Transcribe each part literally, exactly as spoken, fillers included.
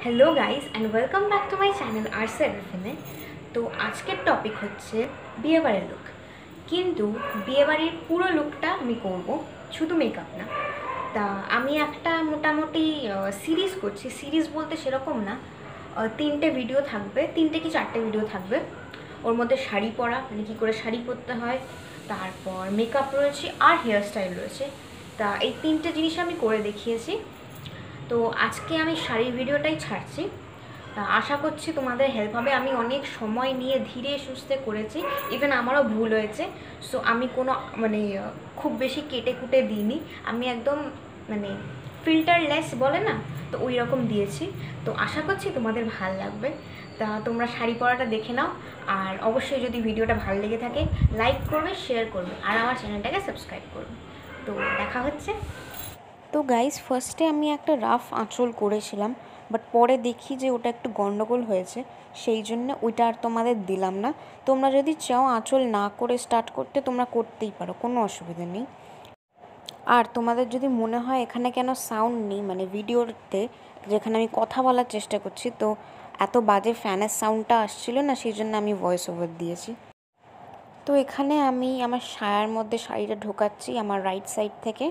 Hello guys and welcome back to my channel arts এভরিথিংয়ে। তো আজকের টপিক হচ্ছে বিয়েবাড়ির লুক। কিন্তু বিয়েবাড়ির পুরো লুকটা আমি করব, শুধু মেকআপ না। তা আমি একটা মোটামুটি সিরিজ করছি। সিরিজ বলতে সেরকম না, তিনটে ভিডিও থাকবে, তিনটে কি চারটে ভিডিও থাকবে। ওর মধ্যে শাড়ি পরা, মানে কী করে শাড়ি পরতে হয়, তারপর মেকআপ রয়েছে আর হেয়ার স্টাইল রয়েছে। তা এই তিনটে জিনিস আমি করে দেখিয়েছি। তো আজকে আমি শাড়ির ভিডিওটাই ছাড়ছি। আশা করছি তোমাদের হেল্প হবে। আমি অনেক সময় নিয়ে ধীরে সুস্থে করেছি, ইভেন আমারও ভুল হয়েছে। সো আমি কোনো মানে খুব বেশি কেটে কুটে দিইনি, আমি একদম মানে ফিল্টারলেস বলে না, তো ওই রকম দিয়েছি। তো আশা করছি তোমাদের ভাল লাগবে। তা তোমরা শাড়ি পরাটা দেখে নাও, আর অবশ্যই যদি ভিডিওটা ভালো লেগে থাকে লাইক করবে, শেয়ার করবে, আর আমার চ্যানেলটাকে সাবস্ক্রাইব করবে। তো দেখা হচ্ছে। তো গাইস, ফার্স্টে আমি একটা রাফ আঁচল করেছিলাম, বাট পরে দেখি যে ওটা একটু গন্ডগোল হয়েছে, সেই জন্য ওইটা আর তোমাদের দিলাম না। তোমরা যদি চাও আঁচল না করে স্টার্ট করতে, তোমরা করতেই পারো, কোনো অসুবিধা নেই। আর তোমাদের যদি মনে হয় এখানে কেন সাউন্ড নেই, মানে ভিডিওতে যেখানে আমি কথা বলার চেষ্টা করছি, তো এত বাজে ফ্যানের সাউন্ডটা আসছিল না, সেই জন্য আমি ভয়েস ওভার দিয়েছি। তো এখানে আমি আমার সায়ার মধ্যে শাড়িটা ঢোকাচ্ছি আমার রাইট সাইড থেকে।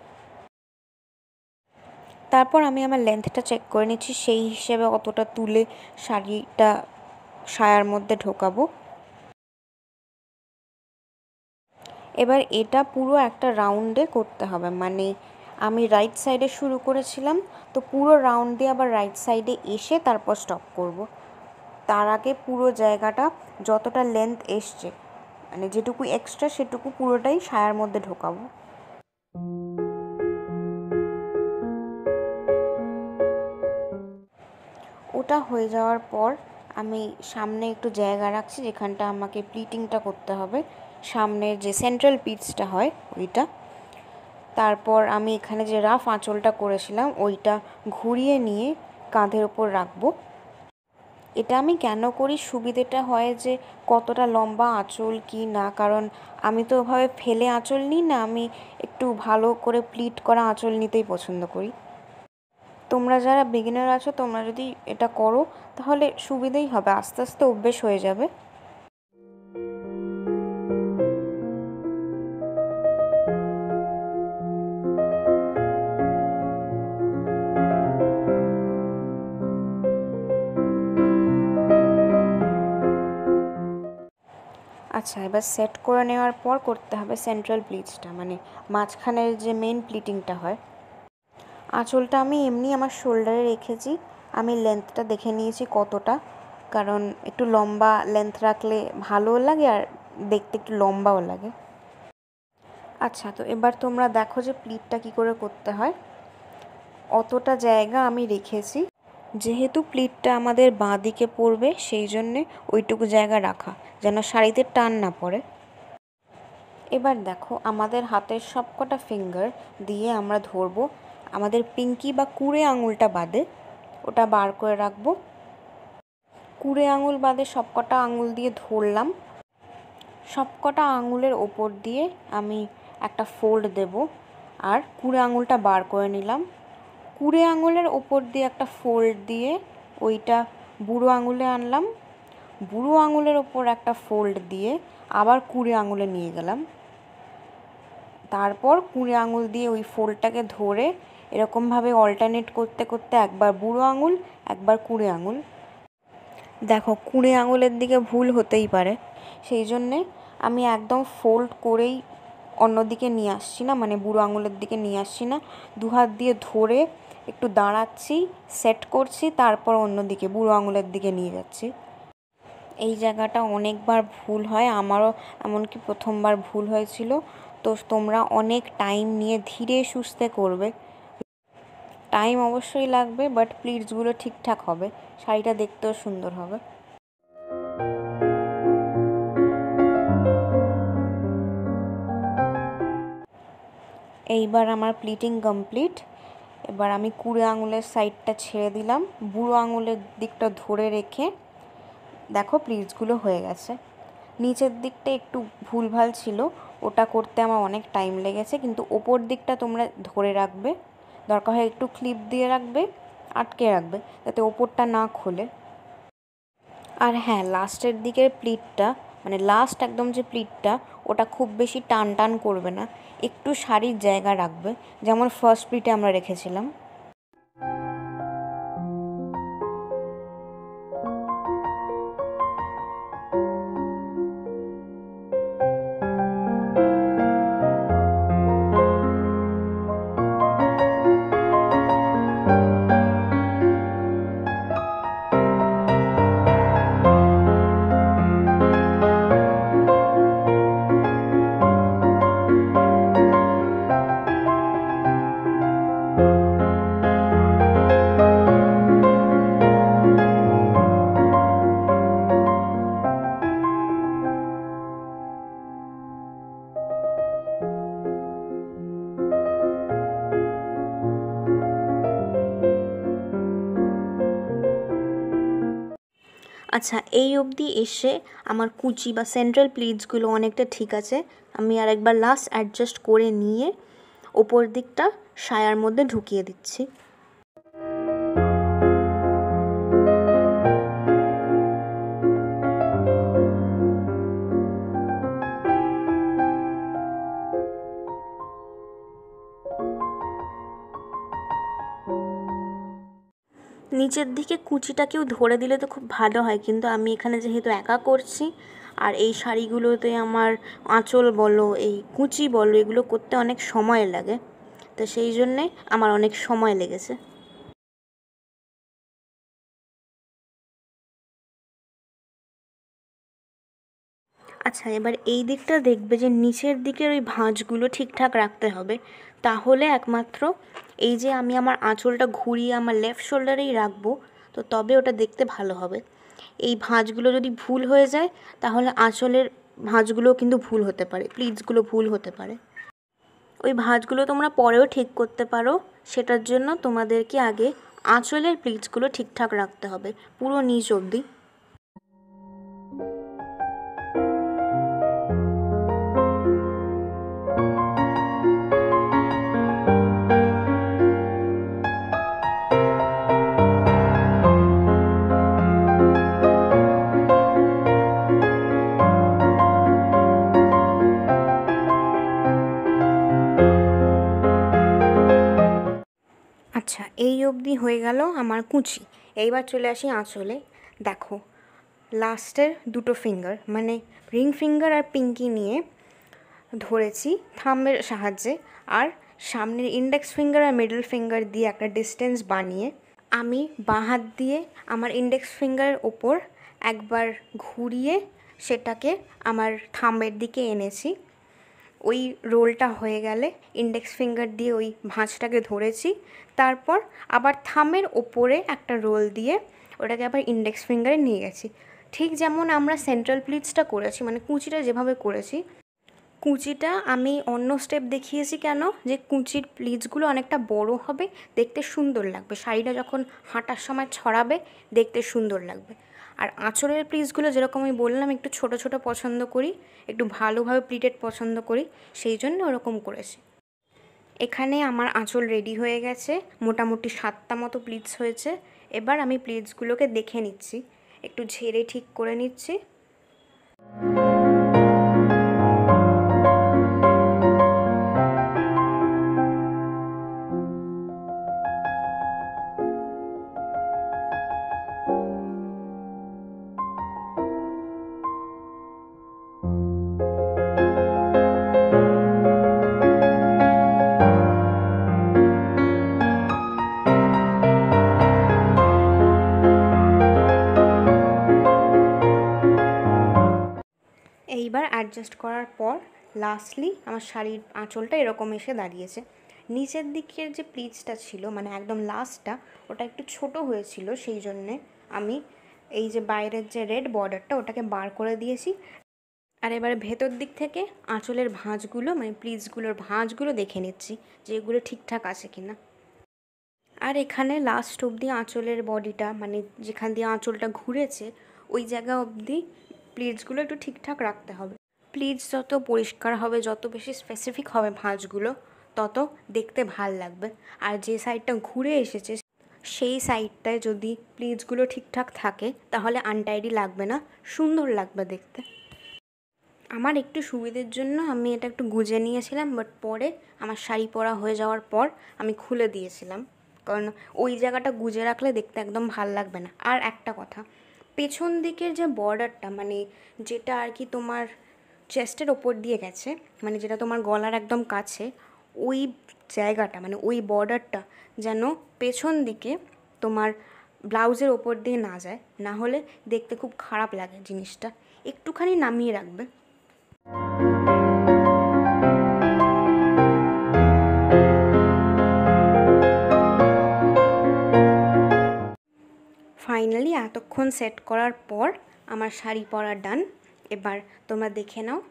তারপর আমি আমার লেন্থটা চেক করে নিচ্ছি, সেই হিসেবে অতটা তুলে শাড়িটা সায়ার মধ্যে ঢোকাবো। এবার এটা পুরো একটা রাউন্ডে করতে হবে, মানে আমি রাইট সাইডে শুরু করেছিলাম, তো পুরো রাউন্ড দিয়ে আবার রাইট সাইডে এসে তারপর স্টপ করব। তার আগে পুরো জায়গাটা যতটা লেন্থ এসছে, মানে যেটুকু এক্সট্রা সেটুকু পুরোটাই সায়ার মধ্যে ঢোকাবো। ওটা হয়ে যাওয়ার পর আমি সামনে একটু জায়গা রাখছি, যেখানটা আমাকে প্লিটিংটা করতে হবে, সামনের যে সেন্ট্রাল পিসটা হয় ওইটা। তারপর আমি এখানে যে রাফ আঁচলটা করেছিলাম ওইটা ঘুরিয়ে নিয়ে কাঁধের ওপর রাখবো। এটা আমি কেন করি, সুবিধেটা হয় যে কতটা লম্বা আঁচল কি না, কারণ আমি তো ওভাবে ফেলে আঁচল নিই না, আমি একটু ভালো করে প্লিট করা আঁচল নিতেই পছন্দ করি। তোমরা যারা বিগিনার আছো, তোমরা যদি এটা করো তাহলে সুবিধেই হবে, আস্তে আস্তে অভ্যেস হয়ে যাবে। আচ্ছা, এবার সেট করে নেওয়ার পর করতে হবে সেন্ট্রাল প্লিটসটা, মানে মাঝখানের যে মেন প্লিটিংটা হয়। আঁচলটা আমি এমনি আমার শোল্ডারে রেখেছি, আমি লেন্থটা দেখে নিয়েছি কতটা, কারণ একটু লম্বা লেন্থ রাখলে ভালোও লাগে আর দেখতে একটু লম্বাও লাগে। আচ্ছা, তো এবার তোমরা দেখো যে প্লিটটা কী করে করতে হয়। অতটা জায়গা আমি রেখেছি, যেহেতু প্লিটটা আমাদের বাঁ দিকে পড়বে, সেই জন্যে ওইটুকু জায়গা রাখা, যেন শাড়িতে টান না পড়ে। এবার দেখো, আমাদের হাতের সবকটা ফিঙ্গার দিয়ে আমরা ধরবো, আমাদের পিঙ্কি বা কুড়ে আঙুলটা বাদে ওটা বার করে রাখবো। কুড়ে আঙুল বাদে সবকটা আঙুল দিয়ে ধরলাম, সবকটা আঙুলের ওপর দিয়ে আমি একটা ফোল্ড দেব, আর কুড়ে আঙুলটা বার করে নিলাম। কুড়ে আঙুলের ওপর দিয়ে একটা ফোল্ড দিয়ে ওইটা বুড়ো আঙুলে আনলাম, বুড়ো আঙুলের ওপর একটা ফোল্ড দিয়ে আবার কুড়ে আঙুলে নিয়ে গেলাম। তারপর কুড়ে আঙুল দিয়ে ওই ফোল্ডটাকে ধরে এরকমভাবে অল্টারনেট করতে করতে একবার বুড়ো আঙুল, একবার কুড়ে আঙুল। দেখো, কুড়ে আঙুলের দিকে ভুল হতেই পারে, সেই জন্যে আমি একদম ফোল্ড করেই অন্যদিকে নিয়ে আসছি না, মানে বুড়ো আঙুলের দিকে নিয়ে আসছি না, দু হাত দিয়ে ধরে একটু দাঁড়াচ্ছি, সেট করছি, তারপর অন্যদিকে বুড়ো আঙুলের দিকে নিয়ে যাচ্ছি। এই জায়গাটা অনেকবার ভুল হয়, আমারও এমনকি প্রথমবার ভুল হয়েছিল। তো তোমরা অনেক টাইম নিয়ে ধীরে সুস্থে করবে, টাইম অবশ্যই লাগবে, বাট প্লিটসগুলো ঠিকঠাক হবে, শাড়িটা দেখতেও সুন্দর হবে। এইবার আমার প্লিটিং কমপ্লিট। এবার আমি কুড়ে আঙুলের সাইডটা ছেড়ে দিলাম, বুড়ো আঙুলের দিকটা ধরে রেখে দেখো প্লিটসগুলো হয়ে গেছে। নিচের দিকটা একটু ভুলভাল ছিল, ওটা করতে আমার অনেক টাইম লেগেছে, কিন্তু ওপর দিকটা তোমরা ধরে রাখবে, দরকার হয় একটু ক্লিপ দিয়ে রাখবে, আটকে রাখবে যাতে ওপরটা না খোলে। আর হ্যাঁ, লাস্টের দিকের প্লিটটা মানে লাস্ট একদম যে প্লিটটা ওটা খুব বেশি টান টান করবে না, একটু শাড়ির জায়গা রাখবে, যেমন ফার্স্ট প্লিটে আমরা রেখেছিলাম। আচ্ছা, এই অবধি এসে আমার কুচি বা সেন্ট্রাল প্লিটসগুলো অনেকটা ঠিক আছে। আমি আর একবার লাস্ট অ্যাডজাস্ট করে নিয়ে ওপর দিকটা সায়ার মধ্যে ঢুকিয়ে দিচ্ছি। নিচের দিকে কুচিটাকেও ধরে দিলে তো খুব ভালো হয়, কিন্তু আমি এখানে যেহেতু একা করছি আর এই শাড়িগুলোতে আমার আঁচল বলো এই কুচি বলো এগুলো করতে অনেক সময় লাগে, তো সেই জন্যে আমার অনেক সময় লেগেছে। আচ্ছা, এবার এই দিকটা দেখবে যে নিচের দিকের ওই ভাঁজগুলো ঠিকঠাক রাখতে হবে, তাহলে একমাত্র এই যে আমি আমার আঁচলটা ঘুরিয়ে আমার লেফট শোল্ডারেই রাখবো, তো তবে ওটা দেখতে ভালো হবে। এই ভাঁজগুলো যদি ভুল হয়ে যায় তাহলে আঁচলের ভাঁজগুলোও কিন্তু ভুল হতে পারে, প্লিটসগুলো ভুল হতে পারে। ওই ভাঁজগুলো তোমরা পরেও ঠিক করতে পারো, সেটার জন্য তোমাদেরকে আগে আঁচলের প্লিটসগুলো ঠিকঠাক রাখতে হবে পুরো নিচ অবধি। আচ্ছা, এই অবধি হয়ে গেল আমার কুচি। এইবার চলে আসি আঁচলে। দেখো, লাস্টের দুটো ফিঙ্গার মানে রিং ফিঙ্গার আর পিঙ্কি নিয়ে ধরেছি থাম্বের সাহায্যে, আর সামনের ইন্ডেক্স ফিঙ্গার আর মিডল ফিঙ্গার দিয়ে একটা ডিস্টেন্স বানিয়ে আমি বাঁ হাত দিয়ে আমার ইন্ডেক্স ফিঙ্গারের ওপর একবার ঘুরিয়ে সেটাকে আমার থাম্বের দিকে এনেছি। ওই রোলটা হয়ে গেলে ইন্ডেক্স ফিঙ্গার দিয়ে ওই ভাঁজটাকে ধরেছি, তারপর আবার থামের ওপরে একটা রোল দিয়ে ওটাকে আবার ইন্ডেক্স ফিঙ্গারে নিয়ে গেছি। ঠিক যেমন আমরা সেন্ট্রাল প্লিটসটা করেছি, মানে কুচিটা যেভাবে করেছি। কুচিটা আমি অন্য স্টেপ দেখিয়েছি কেন, যে কুচির প্লিটসগুলো অনেকটা বড় হবে, দেখতে সুন্দর লাগবে, শাড়িটা যখন হাঁটার সময় ছড়াবে দেখতে সুন্দর লাগবে। আর আঁচলের প্লিটসগুলো যেরকম আমি বললাম একটু ছোট ছোট পছন্দ করি, একটু ভালোভাবে প্লিটেড পছন্দ করি, সেই জন্য ওরকম করেছি। এখানে আমার আঁচল রেডি হয়ে গেছে, মোটামুটি সাতটা মতো প্লিটস হয়েছে। এবার আমি প্লিটসগুলোকে দেখে নিচ্ছি, একটু ঝেড়ে ঠিক করে নিচ্ছি। এইবার অ্যাডজাস্ট করার পর লাস্টলি আমার শাড়ির আঁচলটা এরকম এসে দাঁড়িয়েছে। নিচের দিকের যে প্লিটসটা ছিল মানে একদম লাস্টটা, ওটা একটু ছোট হয়েছিল, সেই জন্যে আমি এই যে বাইরের যে রেড বর্ডারটা ওটাকে বার করে দিয়েছি। আর এবারে ভেতর দিক থেকে আঁচলের ভাঁজগুলো মানে প্লিটসগুলোর ভাঁজগুলো দেখে নিচ্ছি যে এগুলো ঠিকঠাক আছে কিনা। আর এখানে লাস্ট অবধি আঁচলের বডিটা মানে যেখান দিয়ে আঁচলটা ঘুরেছে ওই জায়গা অবধি প্লিটসগুলো একটু ঠিকঠাক রাখতে হবে। প্লিটস যত পরিষ্কার হবে, যত বেশি স্পেসিফিক হবে ভাঁজগুলো, তত দেখতে ভাল লাগবে। আর যে সাইডটা ঘুরে এসেছে সেই সাইডটায় যদি প্লিটসগুলো ঠিকঠাক থাকে তাহলে আনটাইডি লাগবে না, সুন্দর লাগবে দেখতে। আমার একটু সুবিধের জন্য আমি এটা একটু গুজে নিয়েছিলাম, বাট পরে আমার শাড়ি পরা হয়ে যাওয়ার পর আমি খুলে দিয়েছিলাম, কারণ ওই জায়গাটা গুজে রাখলে দেখতে একদম ভাল লাগবে না। আর একটা কথা, পেছন দিকের যে বর্ডারটা, মানে যেটা আর কি তোমার চেস্টের ওপর দিয়ে গেছে, মানে যেটা তোমার গলার একদম কাছে, ওই জায়গাটা মানে ওই বর্ডারটা যেন পেছন দিকে তোমার ব্লাউজের ওপর দিয়ে না যায়, না হলে দেখতে খুব খারাপ লাগে জিনিসটা। একটুখানি নামিয়ে রাখবে। ফাইনালি এতক্ষণ সেট করার পর আমার শাড়ি পরা ডান। এবার তোমরা দেখে নাও।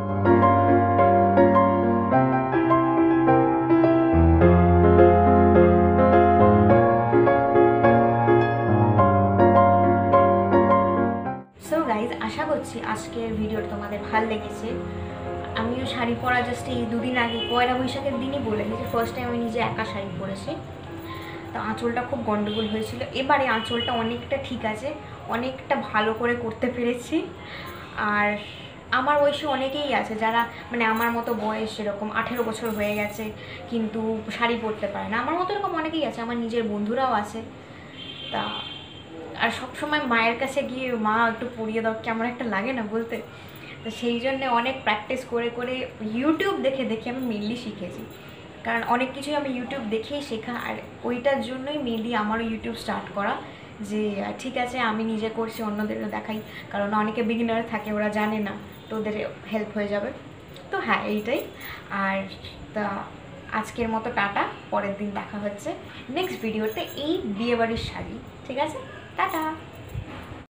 সো গাইজ, আশা করছি আজকের ভিডিওটা তোমাদের ভালো লেগেছে। আমিও শাড়ি পরা জাস্ট এই দুদিন আগে পয়লা বৈশাখের দিনই বলেছি যে ফার্স্ট টাইম আমি নিজে একা শাড়ি পরেছি। তো আঁচলটা খুব গন্ডগোল হয়েছিল, এবারে আঁচলটা অনেকটা ঠিক আছে, অনেকটা ভালো করে করতে পেরেছি। আর আমার বয়সী অনেকেই আছে যারা মানে আমার মতো বয়স, এরকম আঠেরো বছর হয়ে গেছে কিন্তু শাড়ি পরতে পারে না। আমার মতো এরকম অনেকেই আছে, আমার নিজের বন্ধুরাও আছে। তা আর সবসময় মায়ের কাছে গিয়ে মা একটু পরিয়ে দাও কেমন একটা লাগে না বলতে। তো সেই জন্যে অনেক প্র্যাকটিস করে করে ইউটিউব দেখে দেখে আমি মেনলি শিখেছি, কারণ অনেক কিছুই আমি ইউটিউব দেখেই শেখা। আর ওইটার জন্যই মেনলি আমারও ইউটিউব স্টার্ট করা, যে ঠিক আছে আমি নিজে করছি অন্যদেরও দেখাই, কারণ অনেকে বিগিনার থাকে, ওরা জানে না, তো ওদের হেল্প হয়ে যাবে। তো হ্যাঁ, এইটাই। আর তা আজকের মতো টাটা, পরের দিন দেখা হচ্ছে নেক্সট ভিডিওতে এই বিয়েবাড়ির শাড়ি। ঠিক আছে, টাটা।